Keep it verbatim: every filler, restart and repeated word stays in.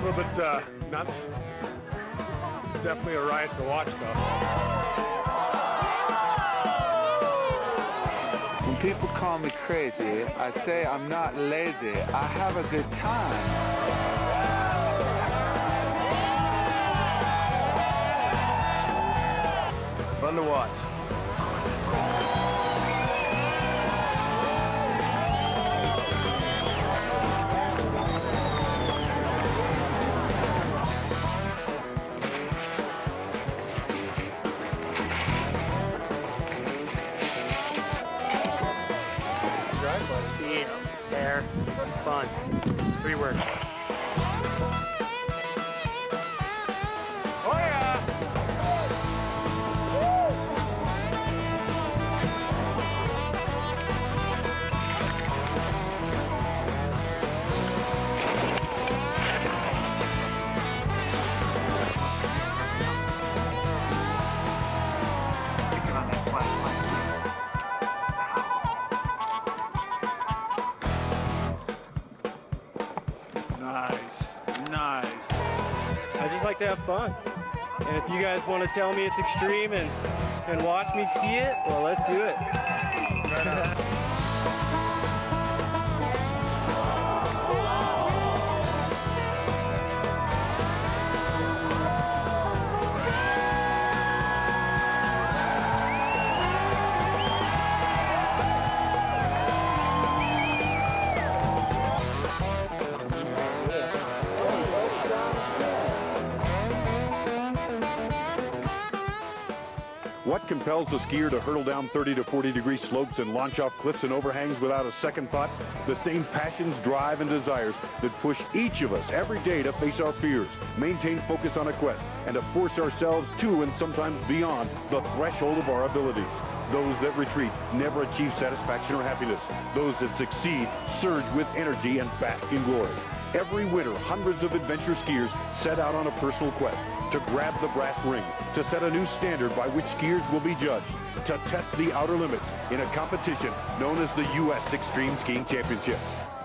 little bit uh, nuts. Definitely a riot to watch, though. When people call me crazy, I say I'm not lazy. I have a good time. Fun to watch. Speed, air, fun. Three words. Oh yeah! Nice, nice. I just like to have fun. And if you guys want to tell me it's extreme and, and watch me ski it, well, let's do it. Right on. What compels the skier to hurtle down thirty to forty degree slopes and launch off cliffs and overhangs without a second thought? The same passions, drive, and desires that push each of us every day to face our fears, maintain focus on a quest, and to force ourselves to and sometimes beyond the threshold of our abilities. Those that retreat never achieve satisfaction or happiness. Those that succeed surge with energy and bask in glory. Every winter, hundreds of adventure skiers set out on a personal quest to grab the brass ring, to set a new standard by which skiers will be judged, to test the outer limits in a competition known as the U S Extreme Skiing Championships.